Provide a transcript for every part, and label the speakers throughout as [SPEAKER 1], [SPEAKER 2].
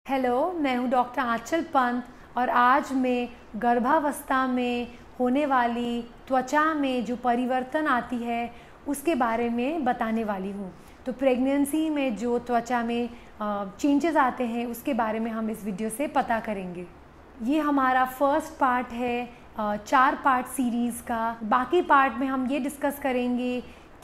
[SPEAKER 1] Hello, मैं हूँ doctor आंचल पंत और आज मैं गर्भावस्था में होने वाली त्वचा में जो परिवर्तन आती है उसके बारे में बताने वाली हूँ। तो प्रेगनेंसी में जो त्वचा में चेंजेस आते हैं उसके बारे में हम इस वीडियो से पता करेंगे। ये हमारा फर्स्ट पार्ट है 4 पार्ट सीरीज़ का। बाकी पार्ट में हम ये डिस्कस करेंगे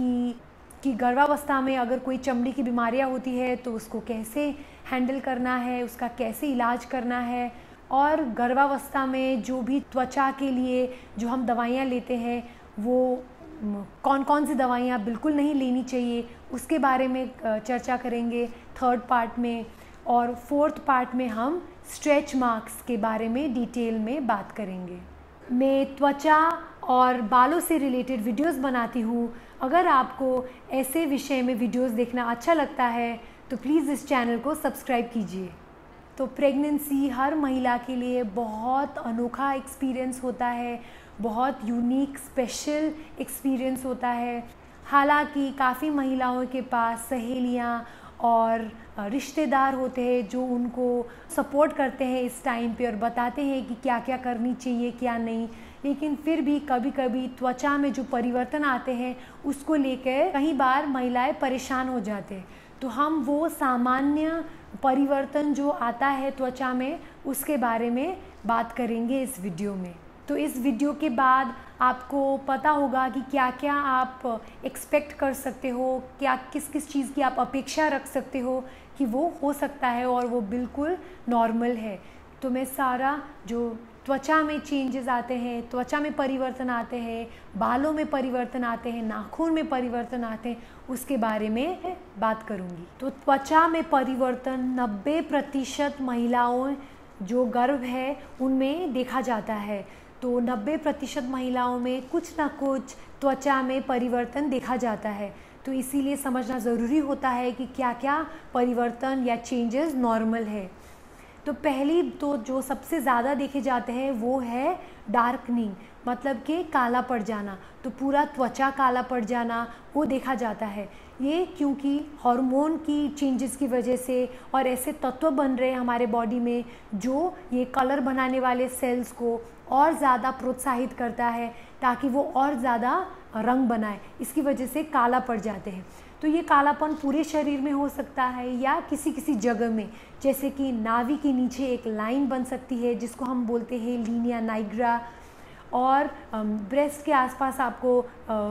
[SPEAKER 1] कि गर्भावस्था में अगर कोई चमड़ी की बीमारियां होती है तो उसको कैसे हैंडल करना है, उसका कैसे इलाज करना है, और गर्भावस्था में जो भी त्वचा के लिए जो हम दवाइयाँ लेते हैं वो कौन कौन सी दवाइयाँ बिल्कुल नहीं लेनी चाहिए उसके बारे में चर्चा करेंगे थर्ड पार्ट में। और फोर्थ पार्ट में हम स्ट्रेच मार्क्स के बारे में डिटेल में बात करेंगे। मैं त्वचा और बालों से रिलेटेड वीडियोस बनाती हूँ। अगर आपको ऐसे विषय में वीडियोस देखना अच्छा लगता है तो प्लीज़ इस चैनल को सब्सक्राइब कीजिए। तो प्रेगनेंसी हर महिला के लिए बहुत अनोखा एक्सपीरियंस होता है, बहुत यूनिक स्पेशल एक्सपीरियंस होता है। हालांकि काफ़ी महिलाओं के पास सहेलियाँ और रिश्तेदार होते हैं जो उनको सपोर्ट करते हैं इस टाइम पे और बताते हैं कि क्या क्या करनी चाहिए क्या नहीं, लेकिन फिर भी कभी कभी त्वचा में जो परिवर्तन आते हैं उसको लेकर कई बार महिलाएं परेशान हो जाते हैं। तो हम वो सामान्य परिवर्तन जो आता है त्वचा में उसके बारे में बात करेंगे इस वीडियो में। तो इस वीडियो के बाद आपको पता होगा कि क्या क्या आप एक्सपेक्ट कर सकते हो, क्या किस किस चीज़ की आप अपेक्षा रख सकते हो कि वो हो सकता है और वो बिल्कुल नॉर्मल है। तो मैं सारा जो त्वचा में चेंजेस आते हैं, त्वचा में परिवर्तन आते हैं, बालों में परिवर्तन आते हैं, नाखून में परिवर्तन आते हैं, उसके बारे में बात करूंगी। तो त्वचा में परिवर्तन 90% महिलाओं जो गर्भ है उनमें देखा जाता है। तो 90% महिलाओं में कुछ ना कुछ त्वचा में परिवर्तन देखा जाता है। तो इसीलिए समझना ज़रूरी होता है कि क्या क्या परिवर्तन या चेंजेस नॉर्मल है। तो पहली तो जो सबसे ज़्यादा देखे जाते हैं वो है डार्कनिंग, मतलब कि काला पड़ जाना। तो पूरा त्वचा काला पड़ जाना वो देखा जाता है। ये क्योंकि हार्मोन की चेंजेस की वजह से और ऐसे तत्व बन रहे हैं हमारे बॉडी में जो ये कलर बनाने वाले सेल्स को और ज़्यादा प्रोत्साहित करता है ताकि वो और ज़्यादा रंग बनाए। इसकी वजह से काला पड़ जाते हैं। तो ये कालापन पूरे शरीर में हो सकता है या किसी किसी जगह में, जैसे कि नाभि के नीचे एक लाइन बन सकती है जिसको हम बोलते हैं लीनिया नाइग्रा, और ब्रेस्ट के आसपास आपको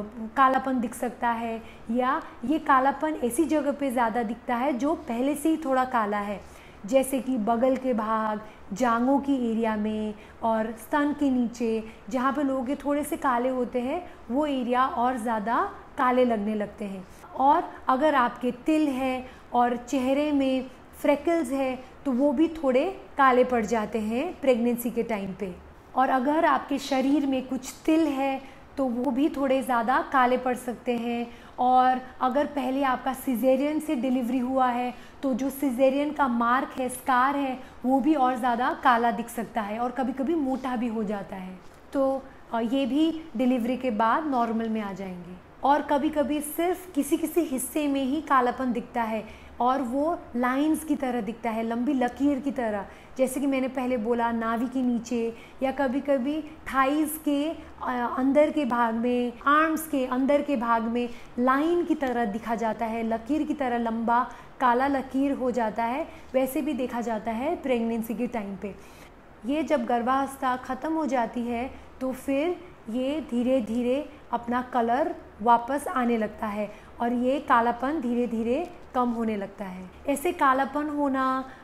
[SPEAKER 1] कालापन दिख सकता है, या ये कालापन ऐसी जगह पे ज़्यादा दिखता है जो पहले से ही थोड़ा काला है, जैसे कि बगल के भाग, जांघों की एरिया में और स्तन के नीचे जहाँ पे लोग थोड़े से काले होते हैं वो एरिया और ज़्यादा काले लगने लगते हैं। और अगर आपके तिल है और चेहरे में फ्रेकल्स है तो वो भी थोड़े काले पड़ जाते हैं प्रेगनेंसी के टाइम पे। और अगर आपके शरीर में कुछ तिल है तो वो भी थोड़े ज़्यादा काले पड़ सकते हैं। और अगर पहले आपका सिजेरियन से डिलीवरी हुआ है तो जो सिजेरियन का मार्क है, स्कार है, वो भी और ज़्यादा काला दिख सकता है और कभी कभी मोटा भी हो जाता है। तो ये भी डिलीवरी के बाद नॉर्मल में आ जाएंगे। और कभी कभी सिर्फ किसी किसी हिस्से में ही कालापन दिखता है और वो लाइंस की तरह दिखता है, लंबी लकीर की तरह, जैसे कि मैंने पहले बोला नाभि के नीचे, या कभी कभी थाइस के अंदर के भाग में, आर्म्स के अंदर के भाग में लाइन की तरह दिखा जाता है, लकीर की तरह लंबा काला लकीर हो जाता है। वैसे भी देखा जाता है प्रेगनेंसी के टाइम पे। ये जब गर्भावस्था ख़त्म हो जाती है तो फिर ये धीरे धीरे अपना कलर वापस आने लगता है और ये कालापन धीरे धीरे कम होने लगता है। ऐसे कालापन होना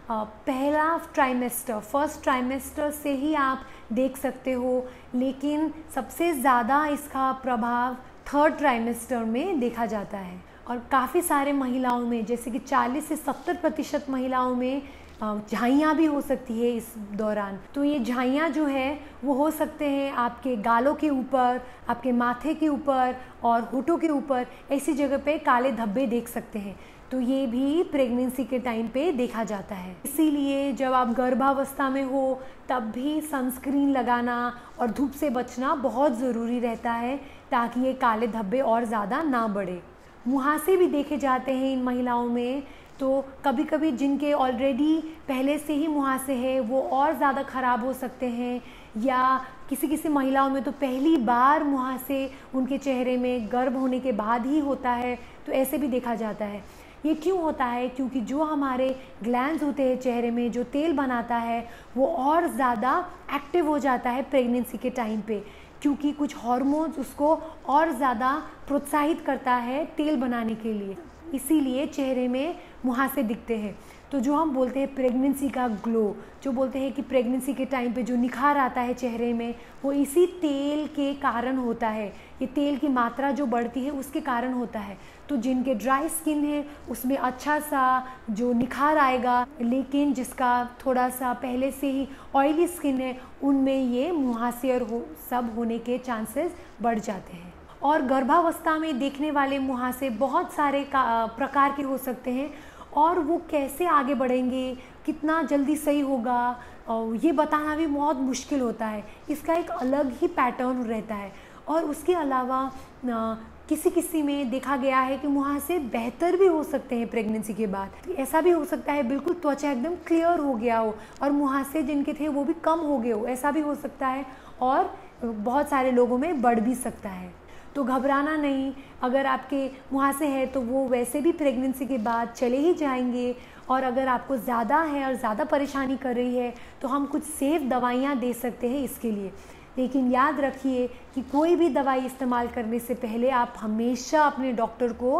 [SPEAKER 1] पहला ट्राइमेस्टर, फर्स्ट ट्राइमेस्टर से ही आप देख सकते हो, लेकिन सबसे ज़्यादा इसका प्रभाव थर्ड ट्राइमेस्टर में देखा जाता है। और काफ़ी सारे महिलाओं में, जैसे कि 40 से 70% महिलाओं में झाइयाँ भी हो सकती है इस दौरान। तो ये झाइयाँ जो है वो हो सकते हैं आपके गालों के ऊपर, आपके माथे के ऊपर और होठों के ऊपर, ऐसी जगह पे काले धब्बे देख सकते हैं। तो ये भी प्रेगनेंसी के टाइम पे देखा जाता है। इसीलिए जब आप गर्भावस्था में हो तब भी सनस्क्रीन लगाना और धूप से बचना बहुत ज़रूरी रहता है ताकि ये काले धब्बे और ज़्यादा ना बढ़े। मुहासे भी देखे जाते हैं इन महिलाओं में, तो कभी कभी जिनके ऑलरेडी पहले से ही मुहासे है वो और ज़्यादा ख़राब हो सकते हैं, या किसी किसी महिलाओं में तो पहली बार मुहासे उनके चेहरे में गर्भ होने के बाद ही होता है, तो ऐसे भी देखा जाता है। ये क्यों होता है? क्योंकि जो हमारे ग्लैंड्स होते हैं चेहरे में, जो तेल बनाता है, वो और ज़्यादा एक्टिव हो जाता है प्रेगनेंसी के टाइम पे, क्योंकि कुछ हार्मोन्स उसको और ज़्यादा प्रोत्साहित करता है तेल बनाने के लिए, इसीलिए चेहरे में मुहासे दिखते हैं। तो जो हम बोलते हैं प्रेगनेंसी का ग्लो, जो बोलते हैं कि प्रेगनेंसी के टाइम पे जो निखार आता है चेहरे में, वो इसी तेल के कारण होता है। ये तेल की मात्रा जो बढ़ती है उसके कारण होता है। तो जिनके ड्राई स्किन है उसमें अच्छा सा जो निखार आएगा, लेकिन जिसका थोड़ा सा पहले से ही ऑयली स्किन है उनमें ये मुहासे और सब होने के चांसेस बढ़ जाते हैं। और गर्भावस्था में देखने वाले मुहासे बहुत सारे प्रकार के हो सकते हैं, और वो कैसे आगे बढ़ेंगे, कितना जल्दी सही होगा, ये बताना भी बहुत मुश्किल होता है। इसका एक अलग ही पैटर्न रहता है। और उसके अलावा किसी किसी में देखा गया है कि मुहासे बेहतर भी हो सकते हैं प्रेगनेंसी के बाद। ऐसा भी हो सकता है बिल्कुल त्वचा एकदम क्लियर हो गया हो और मुहासे जिनके थे वो भी कम हो गए हो, ऐसा भी हो सकता है, और बहुत सारे लोगों में बढ़ भी सकता है। तो घबराना नहीं, अगर आपके मुहासे हैं तो वो वैसे भी प्रेगनेंसी के बाद चले ही जाएंगे, और अगर आपको ज़्यादा है और ज़्यादा परेशानी कर रही है तो हम कुछ सेफ दवाइयाँ दे सकते हैं इसके लिए। लेकिन याद रखिए कि कोई भी दवाई इस्तेमाल करने से पहले आप हमेशा अपने डॉक्टर को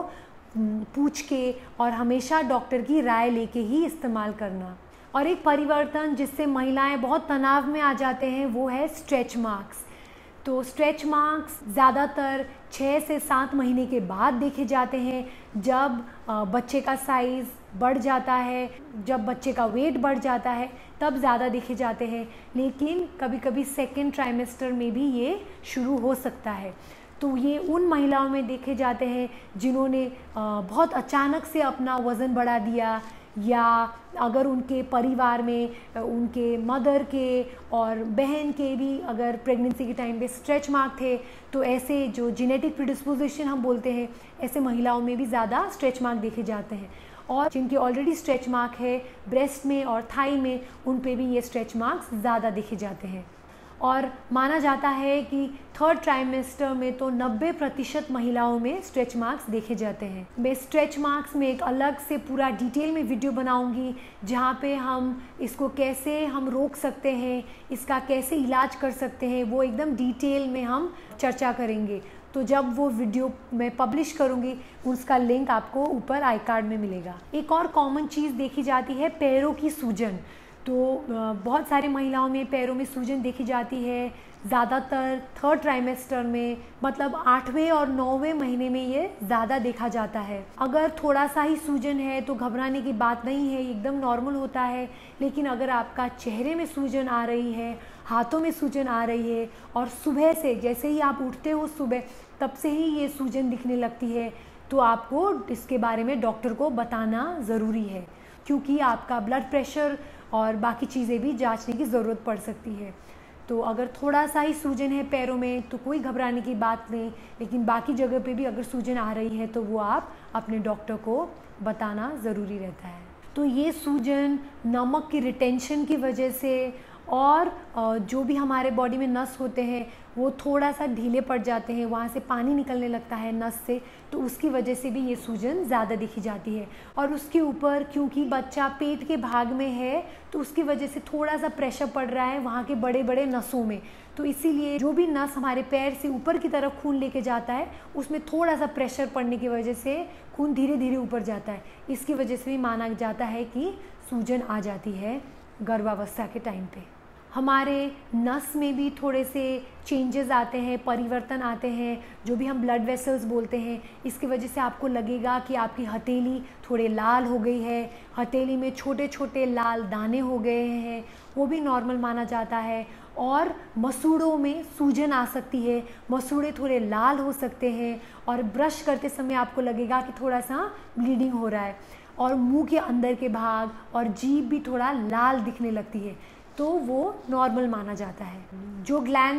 [SPEAKER 1] पूछ के और हमेशा डॉक्टर की राय लेके ही इस्तेमाल करना। और एक परिवर्तन जिससे महिलाएं बहुत तनाव में आ जाते हैं वो है स्ट्रेच मार्क्स। तो स्ट्रेच मार्क्स ज़्यादातर 6 से 7 महीने के बाद देखे जाते हैं, जब बच्चे का साइज़ बढ़ जाता है, जब बच्चे का वेट बढ़ जाता है, तब ज़्यादा देखे जाते हैं। लेकिन कभी कभी सेकेंड ट्राइमेस्टर में भी ये शुरू हो सकता है। तो ये उन महिलाओं में देखे जाते हैं जिन्होंने बहुत अचानक से अपना वज़न बढ़ा दिया, या अगर उनके परिवार में उनके मदर के और बहन के भी अगर प्रेगनेंसी के टाइम पे स्ट्रेच मार्क थे, तो ऐसे जो जेनेटिक प्रिडिस्पोजिशन हम बोलते हैं, ऐसे महिलाओं में भी ज़्यादा स्ट्रेच मार्क देखे जाते हैं। और जिनके ऑलरेडी स्ट्रेच मार्क है ब्रेस्ट में और थाई में, उन पे भी ये स्ट्रेच मार्क्स ज़्यादा देखे जाते हैं। और माना जाता है कि थर्ड ट्राइमेस्टर में तो 90% महिलाओं में स्ट्रेच मार्क्स देखे जाते हैं। मैं स्ट्रेच मार्क्स में एक अलग से पूरा डिटेल में वीडियो बनाऊंगी, जहाँ पे हम इसको कैसे हम रोक सकते हैं, इसका कैसे इलाज कर सकते हैं, वो एकदम डिटेल में हम चर्चा करेंगे। तो जब वो वीडियो मैं पब्लिश करूँगी उसका लिंक आपको ऊपर आई कार्ड में मिलेगा। एक और कॉमन चीज़ देखी जाती है पैरों की सूजन। तो बहुत सारी महिलाओं में पैरों में सूजन देखी जाती है, ज़्यादातर थर्ड ट्राइमेस्टर में, मतलब 8वें और 9वें महीने में ये ज़्यादा देखा जाता है। अगर थोड़ा सा ही सूजन है तो घबराने की बात नहीं है, एकदम नॉर्मल होता है। लेकिन अगर आपका चेहरे में सूजन आ रही है, हाथों में सूजन आ रही है, और सुबह से जैसे ही आप उठते हो सुबह तब से ही ये सूजन दिखने लगती है, तो आपको इसके बारे में डॉक्टर को बताना ज़रूरी है, क्योंकि आपका ब्लड प्रेशर और बाकी चीज़ें भी जांचने की ज़रूरत पड़ सकती है। तो अगर थोड़ा सा ही सूजन है पैरों में तो कोई घबराने की बात नहीं, लेकिन बाकी जगह पे भी अगर सूजन आ रही है तो वो आप अपने डॉक्टर को बताना ज़रूरी रहता है। तो ये सूजन नमक की रिटेंशन की वजह से, और जो भी हमारे बॉडी में नस होते हैं वो थोड़ा सा ढीले पड़ जाते हैं, वहाँ से पानी निकलने लगता है नस से, तो उसकी वजह से भी ये सूजन ज़्यादा देखी जाती है। और उसके ऊपर क्योंकि बच्चा पेट के भाग में है तो उसकी वजह से थोड़ा सा प्रेशर पड़ रहा है वहाँ के बड़े बड़े नसों में, तो इसीलिए जो भी नस हमारे पैर से ऊपर की तरफ खून लेके जाता है उसमें थोड़ा सा प्रेशर पड़ने की वजह से खून धीरे धीरे ऊपर जाता है। इसकी वजह से भी माना जाता है कि सूजन आ जाती है गर्भावस्था के टाइम पे। हमारे नस में भी थोड़े से चेंजेस आते हैं, परिवर्तन आते हैं, जो भी हम ब्लड वेसल्स बोलते हैं। इसकी वजह से आपको लगेगा कि आपकी हथेली थोड़े लाल हो गई है, हथेली में छोटे छोटे लाल दाने हो गए हैं, वो भी नॉर्मल माना जाता है। और मसूड़ों में सूजन आ सकती है, मसूड़े थोड़े लाल हो सकते हैं, और ब्रश करते समय आपको लगेगा कि थोड़ा सा ब्लीडिंग हो रहा है, और मुंह के अंदर के भाग और जीभ भी थोड़ा लाल दिखने लगती है, तो वो नॉर्मल माना जाता है। जो ग्लैंड्स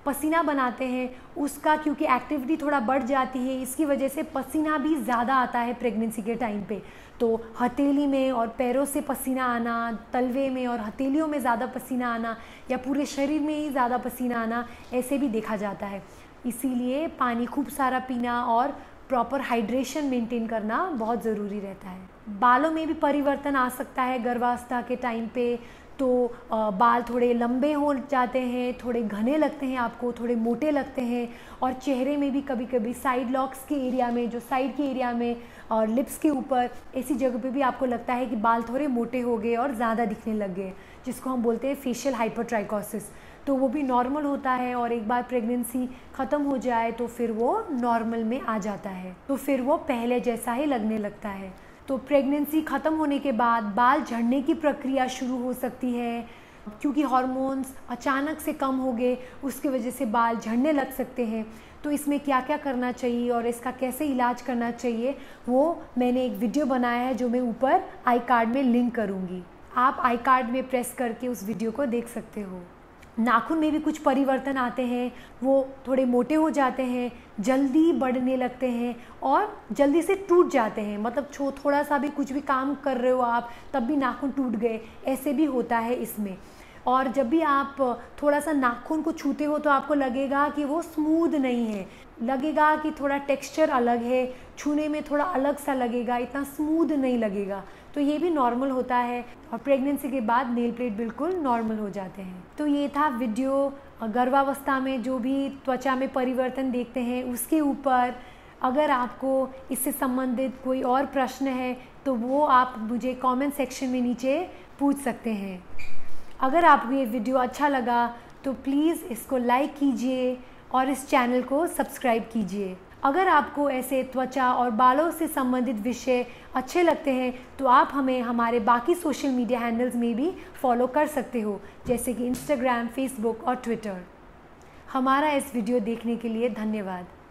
[SPEAKER 1] पसीना बनाते हैं उसका, क्योंकि एक्टिविटी थोड़ा बढ़ जाती है, इसकी वजह से पसीना भी ज़्यादा आता है प्रेगनेंसी के टाइम पे। तो हथेली में और पैरों से पसीना आना, तलवे में और हथेलियों में ज़्यादा पसीना आना या पूरे शरीर में ही ज़्यादा पसीना आना, ऐसे भी देखा जाता है। इसीलिए पानी खूब सारा पीना और प्रॉपर हाइड्रेशन मेंटेन करना बहुत ज़रूरी रहता है। बालों में भी परिवर्तन आ सकता है गर्भावस्था के टाइम पे। तो बाल थोड़े लंबे हो जाते हैं, थोड़े घने लगते हैं आपको, थोड़े मोटे लगते हैं, और चेहरे में भी कभी कभी साइड लॉक्स के एरिया में, जो साइड के एरिया में और लिप्स के ऊपर, ऐसी जगह पे भी आपको लगता है कि बाल थोड़े मोटे हो गए और ज़्यादा दिखने लग गए, जिसको हम बोलते हैं फेशियल हाइपरट्राइकोसिस। तो वो भी नॉर्मल होता है, और एक बार प्रेगनेंसी ख़त्म हो जाए तो फिर वो नॉर्मल में आ जाता है, तो फिर वो पहले जैसा ही लगने लगता है। तो प्रेगनेंसी ख़त्म होने के बाद बाल झड़ने की प्रक्रिया शुरू हो सकती है, क्योंकि हार्मोन्स अचानक से कम हो गए, उसकी वजह से बाल झड़ने लग सकते हैं। तो इसमें क्या क्या करना चाहिए और इसका कैसे इलाज करना चाहिए, वो मैंने एक वीडियो बनाया है, जो मैं ऊपर आई कार्ड में लिंक करूँगी। आप आई कार्ड में प्रेस करके उस वीडियो को देख सकते हो। नाखून में भी कुछ परिवर्तन आते हैं, वो थोड़े मोटे हो जाते हैं, जल्दी बढ़ने लगते हैं और जल्दी से टूट जाते हैं। मतलब थोड़ा सा भी कुछ भी काम कर रहे हो आप, तब भी नाखून टूट गए, ऐसे भी होता है इसमें। और जब भी आप थोड़ा सा नाखून को छूते हो तो आपको लगेगा कि वो स्मूथ नहीं है, लगेगा कि थोड़ा टेक्सचर अलग है, छूने में थोड़ा अलग सा लगेगा, इतना स्मूथ नहीं लगेगा। तो ये भी नॉर्मल होता है, और प्रेगनेंसी के बाद नेल प्लेट बिल्कुल नॉर्मल हो जाते हैं। तो ये था वीडियो गर्भावस्था में जो भी त्वचा में परिवर्तन देखते हैं उसके ऊपर। अगर आपको इससे संबंधित कोई और प्रश्न है तो वो आप मुझे कमेंट सेक्शन में नीचे पूछ सकते हैं। अगर आपको ये वीडियो अच्छा लगा तो प्लीज़ इसको लाइक कीजिए और इस चैनल को सब्सक्राइब कीजिए। अगर आपको ऐसे त्वचा और बालों से संबंधित विषय अच्छे लगते हैं तो आप हमें हमारे बाकी सोशल मीडिया हैंडल्स में भी फॉलो कर सकते हो, जैसे कि इंस्टाग्राम, फेसबुक और ट्विटर। हमारा इस वीडियो देखने के लिए धन्यवाद।